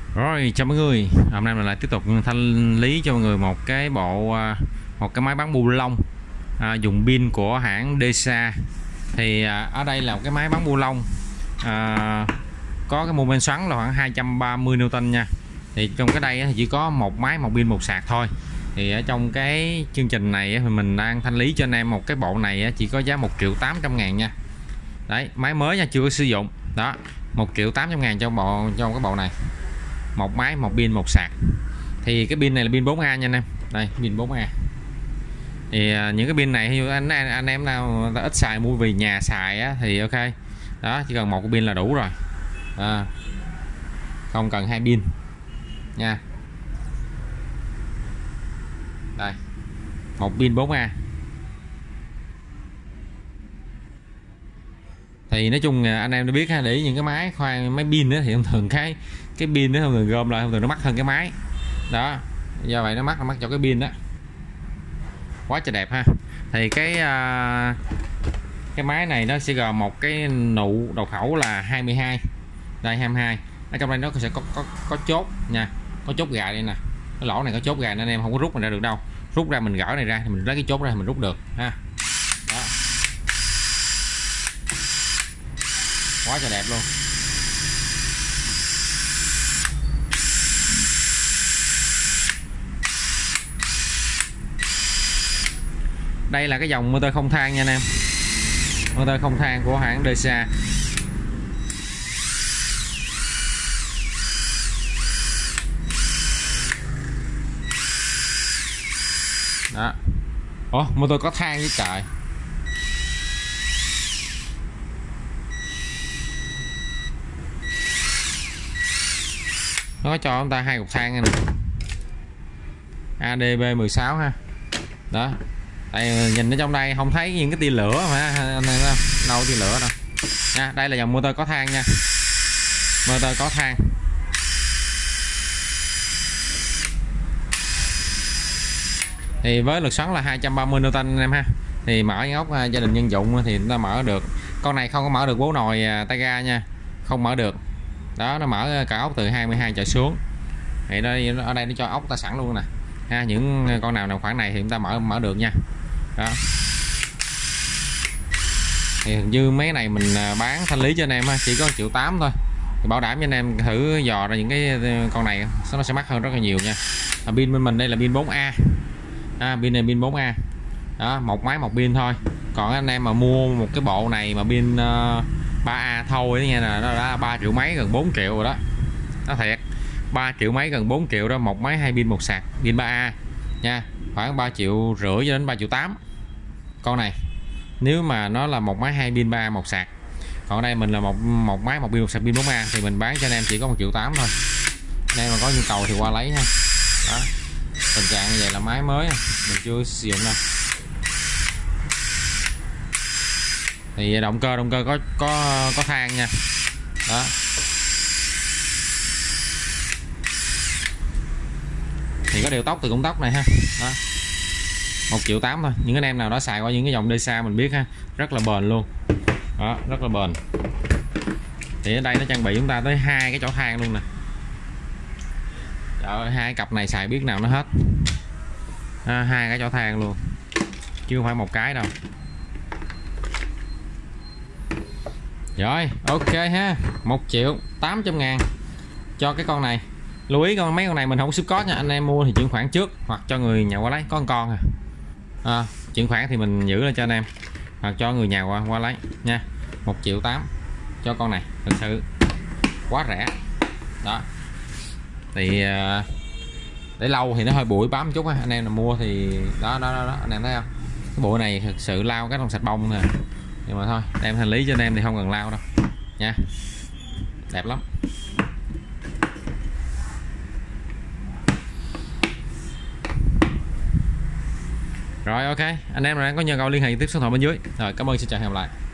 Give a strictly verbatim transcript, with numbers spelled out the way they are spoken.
Rồi, chào mọi người. Hôm nay mình lại tiếp tục thanh lý cho mọi người một cái bộ một cái máy bán bu lông à, dùng pin của hãng đê xê a. Thì à, ở đây là một cái máy bán bu lông à, có cái mô men xoắn là khoảng hai trăm ba mươi Newton nha. Thì trong cái đây thì chỉ có một máy, một pin, một sạc thôi. Thì ở trong cái chương trình này thì mình đang thanh lý cho anh em một cái bộ này chỉ có giá một triệu tám trăm ngàn nha. Đấy, máy mới nha, chưa có sử dụng. Đó, một triệu tám trăm ngàn cho bộ cho cái bộ này. Một máy, một pin, một sạc. Thì cái pin này là pin bốn A nha anh em. Đây, pin bốn A. Thì à, những cái pin này thì anh anh em nào ít xài mua về nhà xài á, thì ok. Đó, chỉ cần một cái pin là đủ rồi. À, không cần hai pin nha. Đây, một pin bốn A. Thì nói chung anh em đã biết ha, để ý những cái máy khoan máy pin đó thì thông thường cái cái pin nó thông thường gom lại thông thường nó mắc hơn cái máy đó, do vậy nó mắc nó mắc cho cái pin đó. Quá trời đẹp ha. Thì cái uh, cái máy này nó sẽ gồm một cái nụ đầu khẩu là hai mươi hai, đây hai mươi hai. Ở trong đây nó sẽ có có, có chốt nha, có chốt gài đây nè. Cái lỗ này có chốt gài nên anh em không có rút mình ra được đâu. Rút ra mình gỡ này ra thì mình lấy cái chốt ra mình rút được ha. Đó, quá trời đẹp luôn. Đây là cái dòng motor không than nha anh em, motor không than của hãng đê xê a. Đó. Ủa, motor có than với trời. Nó có cho chúng ta hai cục than này nè, a đê bê mười sáu ha. Đó, đây nhìn ở trong đây không thấy những cái tia lửa mà anh em thấy đâu tia lửa đâu nha. Đây là dòng motor có than nha, motor có than. Thì với lực xoắn là hai trăm ba mươi Newton anh em ha. Thì mở ốc gia đình nhân dụng thì chúng ta mở được. Con này không có mở được bố nồi tay ga nha, không mở được. Đó, nó mở cả ốc từ hai mươi hai trở xuống. Thì đây, ở đây nó cho ốc ta sẵn luôn nè ha. Những con nào nào khoảng này thì chúng ta mở mở được nha. Đó, thì như mấy này mình bán thanh lý cho anh em chỉ có một triệu tám thôi. Thì bảo đảm cho anh em thử dò ra những cái con này nó sẽ mắc hơn rất là nhiều nha. À, pin bên mình đây là pin bốn A à, pin này pin bốn A. Đó, một máy một pin thôi. Còn anh em mà mua một cái bộ này mà pin uh, ba A thôi nha, là nó đã ba triệu mấy, gần bốn triệu rồi đó. Nó thiệt, ba triệu mấy gần bốn triệu đó, một máy hai pin một sạc, pin ba A nha, khoảng ba triệu rưỡi cho đến ba triệu tám con này. Nếu mà nó là một máy hai pin ba A một sạc. Còn đây mình là một một máy một pin một sạc pin bốn A thì mình bán cho anh em chỉ có một triệu tám thôi. Anh em mà có nhu cầu thì qua lấy ha. Đó, tình trạng như vậy là máy mới mình chưa sử dụng đâu. Thì động cơ động cơ có có có than nha. Đó, thì có điều tốc từ công tốc này ha. Đó, một triệu tám thôi. Những anh em nào đó xài qua những cái dòng đê xê a mình biết ha, rất là bền luôn. Đó, rất là bền. Thì ở đây nó trang bị chúng ta tới hai cái chỗ than luôn nè. Trời ơi, hai cặp này xài biết nào nó hết. À, hai cái chỗ than luôn chứ không phải một cái đâu. Rồi, ok ha, một triệu tám trăm ngàn cho cái con này. Lưu ý con mấy con này mình không ship code nha, anh em mua thì chuyển khoản trước hoặc cho người nhà qua lấy, có một con à. À, chuyển khoản thì mình giữ lên cho anh em hoặc cho người nhà qua qua lấy nha. Một triệu tám cho con này, thật sự quá rẻ. Đó, thì để lâu thì nó hơi bụi bám chút á, anh em nào mua thì đó đó đó, đó. Anh em thấy không, cái bụi này thật sự lau cái trong sạch bông nè. Nhưng mà thôi, đem thanh lý cho anh em thì không cần lau đâu nha, đẹp lắm. Rồi ok, anh em nào đang có nhu cầu liên hệ tiếp số điện thoại bên dưới. Rồi, cảm ơn, xin chào, hẹn gặp lại.